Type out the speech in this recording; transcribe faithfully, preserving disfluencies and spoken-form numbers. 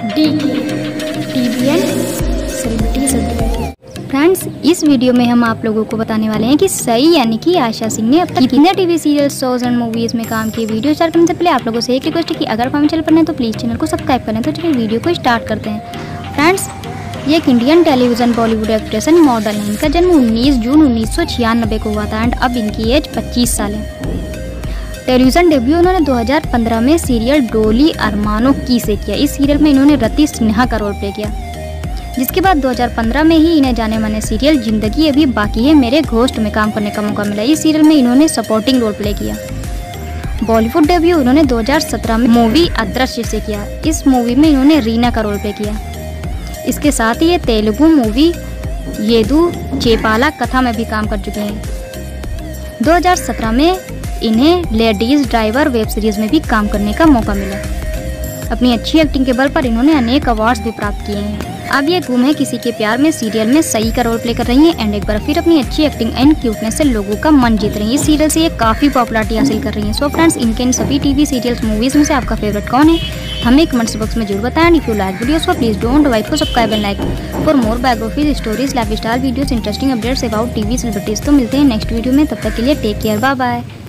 D TVN celebrities update. Friends, इस video में हम आप लोगों को बताने वाले हैं कि सई यानी कि आशा सिंह ने अब तक कितने TV serial, shows and movies में काम किए। वीडियो स्टार्ट करने से पहले आप लोगों से एक रिक्वेस्ट है कि अगर हमारे चैनल पर हैं तो प्लीज़ चैनल को सब्सक्राइब करें। तो चलिए वीडियो को स्टार्ट करते हैं। फ्रेंड्स, ये एक Indian television Bollywood actress and model है। इनका जन्म उन्नीस जून उन्नीस सौ छियानबे को हुआ था एंड अब इनकी एज पच्चीस साल है। टेलीविजन डेब्यू उन्होंने दो हज़ार पंद्रह में सीरियल डोली अरमानों की से किया। इस सीरियल में इन्होंने रति सिन्हा का रोल प्ले किया, जिसके बाद दो हज़ार पंद्रह में ही इन्हें जाने माने सीरियल जिंदगी अभी बाकी है मेरे घोस्ट में काम करने का मौका मिला। इस सीरियल में इन्होंने सपोर्टिंग रोल प्ले किया। बॉलीवुड डेब्यू उन्होंने दो हज़ार सत्रह में मूवी अदृश्य से किया। इस मूवी में इन्होंने रीना का रोल प्ले किया। इसके साथ ही ये तेलुगु मूवी येदु चेपाला कथा में भी काम कर चुके हैं। दो हज़ार सत्रह में इन्हें लेडीज ड्राइवर वेब सीरीज में भी काम करने का मौका मिला। अपनी अच्छी एक्टिंग के बल पर इन्होंने अनेक अवार्ड्स भी प्राप्त किए हैं। अब ये गुम है किसी के प्यार में सीरियल में सई का रोल प्ले कर रही हैं एंड एक बार फिर अपनी अच्छी एक्टिंग एंड क्यूटनेस से लोगों का मन जीत रही है। इस सीरियल से ये काफ़ी पॉपुलैरिटी हासिल कर रही हैं। सो फ्रेंड्स, इनके इन सभी टीवी सीरियल्स, मूवीज में से आपका फेवरेट कौन है हमें कमेंट्स बॉक्स में जरूर बताएं। If you like videos please don't wait for subscribe and like for more biographies, stories, life style videos, interesting updates about TV celebrities. तो मिलते हैं नेक्स्ट वीडियो में, तब तक के लिए टेक केयर, बाय बाय।